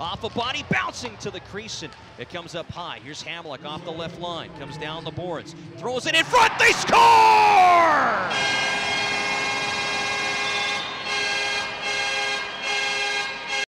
Off a body, bouncing to the crease, and it comes up high. Here's Hamlick off the left line, comes down the boards, throws it in front, they score!